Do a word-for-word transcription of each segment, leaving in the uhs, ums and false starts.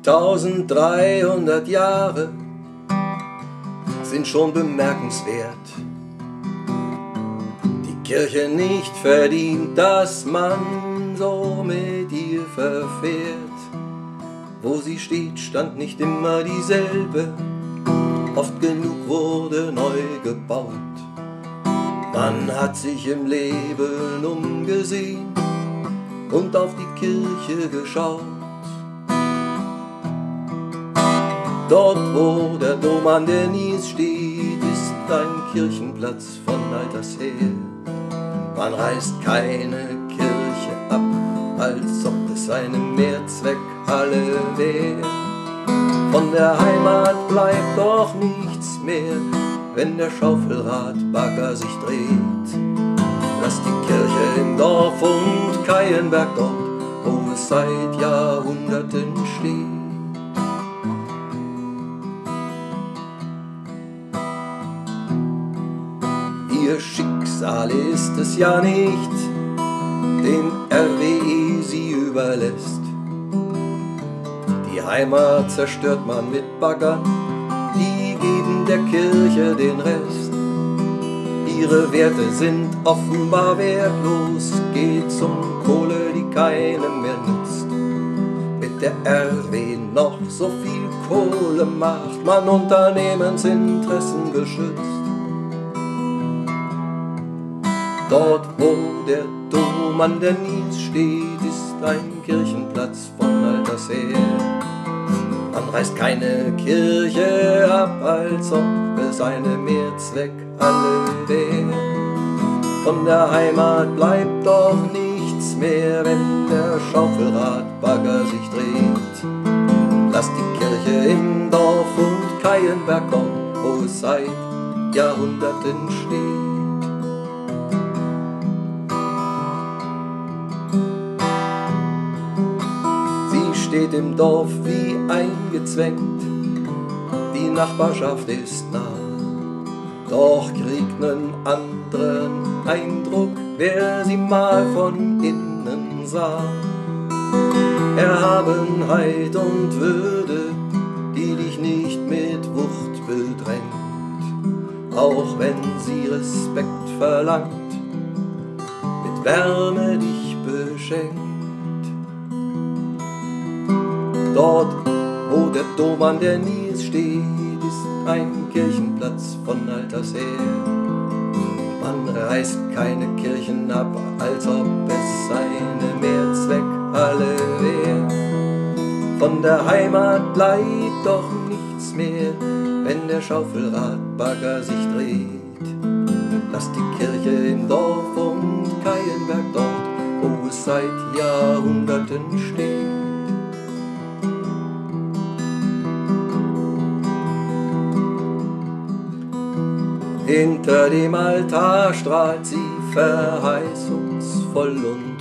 Tausenddreihundert Jahre sind schon bemerkenswert. Die Kirche nicht verdient, dass man so mit ihr verfährt. Wo sie steht, stand nicht immer dieselbe, oft genug wurde neu gebaut. Man hat sich im Leben umgesehen und auf die Kirche geschaut. Dort, wo der Dom an der Nies steht, ist ein Kirchenplatz von alters her. Man reißt keine Kirche ab, als ob es eine Mehrzweckhalle wäre. Von der Heimat bleibt doch nichts mehr, wenn der Schaufelradbagger sich dreht. Lass die Kirche im Dorf und Keienberg dort, wo es seit Jahrhunderten steht. Ihr Schicksal ist es ja nicht, dem R W E sie überlässt. Die Heimat zerstört man mit Baggern, die geben der Kirche den Rest. Ihre Werte sind offenbar wertlos, geht's um Kohle, die keinem mehr nützt. Mit der R W noch so viel Kohle macht man Unternehmensinteressen geschützt. Dort, wo der Dom an der Nies steht, ist ein Kirchenplatz von alters her. Man reißt keine Kirche ab, als ob es eine Mehrzweckhalle wäre. Von der Heimat bleibt doch nichts mehr, wenn der Schaufelradbagger sich dreht. Lass die Kirche im Dorf und Keienberg dort, wo es seit Jahrhunderten steht. Steht im Dorf wie eingezwängt, die Nachbarschaft ist nah. Doch kriegt nen anderen Eindruck, wer sie mal von innen sah. Erhabenheit und Würde, die dich nicht mit Wucht bedrängt, auch wenn sie Respekt verlangt, mit Wärme dich beschenkt. Dort, wo der Dom an der Nies steht, ist ein Kirchenplatz von alters her. Man reißt keine Kirchen ab, als ob es eine Mehrzweckhalle wäre. Von der Heimat bleibt doch nichts mehr, wenn der Schaufelradbagger sich dreht. Lass die Kirche im Dorf und Keienberg dort, wo es seit Jahrhunderten steht. Hinter dem Altar strahlt sie verheißungsvoll und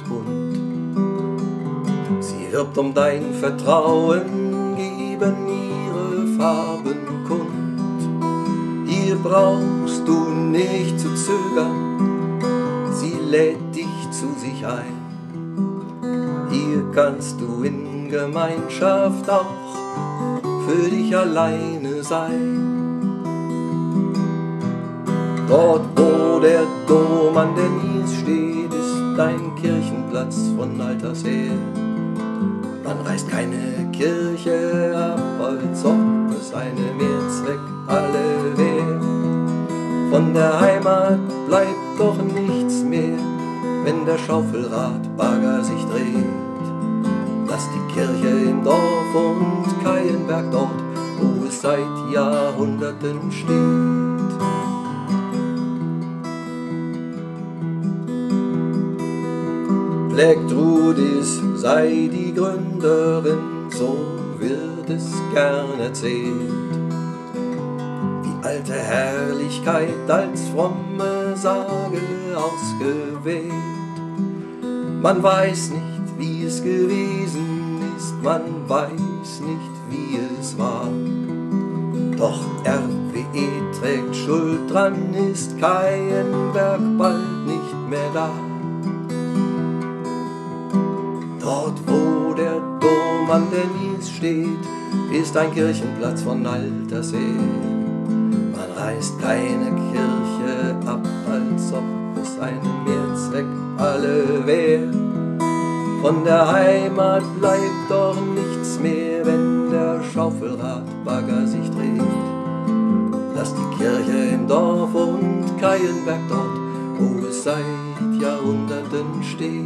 bunt. Sie wirbt um dein Vertrauen, geben ihre Farben kund. Hier brauchst du nicht zu zögern, sie lädt dich zu sich ein. Hier kannst du in Gemeinschaft auch für dich alleine sein. Dort, wo der Dom an der Nies steht, ist ein Kirchenplatz von alters her. Man reißt keine Kirche ab, als ob es eine Mehrzweckhalle wäre. Von der Heimat bleibt doch nichts mehr, wenn der Schaufelradbagger sich dreht. Lass die Kirche im Dorf und Keienberg dort, wo es seit Jahrhunderten steht. Pflegtrudis sei die Gründerin, so wird es gern erzählt. Die alte Herrlichkeit als fromme Sage ausgewählt. Man weiß nicht, wie es gewesen ist, man weiß nicht, wie es war. Doch R W E trägt Schuld dran, ist Keienberg bald nicht mehr da. Dort, wo der Dom an der Nies steht, ist ein Kirchenplatz von alter See. Man reißt keine Kirche ab, als ob es einem Mehrzweck alle wär. Von der Heimat bleibt doch nichts mehr, wenn der Schaufelradbagger sich dreht. Lass die Kirche im Dorf und Keienberg dort, wo es seit Jahrhunderten steht.